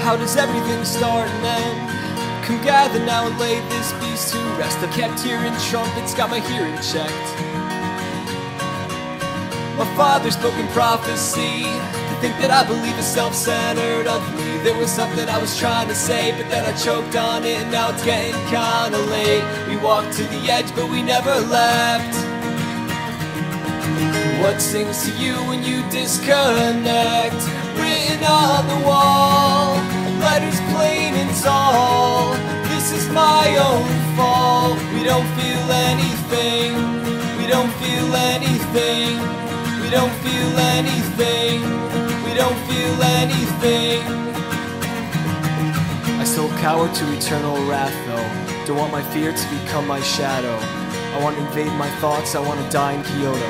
how does everything start and end? Come gather now and lay this beast to rest. I've kept hearing trumpets, got my hearing checked. My father spoke in prophecy. To think that I believe is self-centered of me. There was something I was trying to say, but then I choked on it, and now it's getting kinda late. We walked to the edge, but we never left. What sings to you when you disconnect? Written on the wall, letters plain and tall. This is my own fault. We don't feel anything. We don't feel anything. We don't feel anything. We don't feel anything. I still cower to eternal wrath though. Don't want my fear to become my shadow. I want to invade my thoughts, I want to die in Kyoto.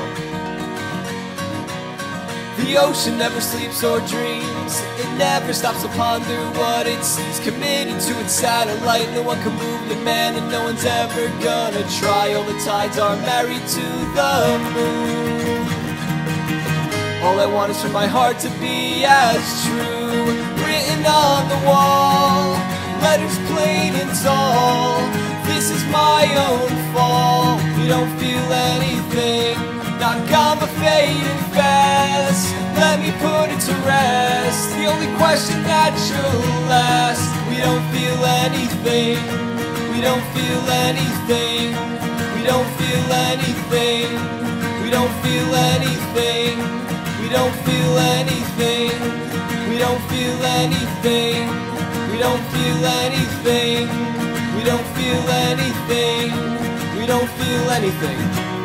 The ocean never sleeps or dreams. It never stops to ponder what it sees. Committed to its satellite, no one can move the man, and no one's ever gonna try. All the tides are married to the moon. All I want is for my heart to be as true. Written on the wall, letters plain and tall. This is my own fault. We don't feel anything. Not gonna fade and fast. Let me put it to rest. The only question that should last. We don't feel anything. We don't feel anything. We don't feel anything. We don't feel anything. We don't feel anything. We don't feel anything. We don't feel anything. We don't feel anything. We don't feel anything.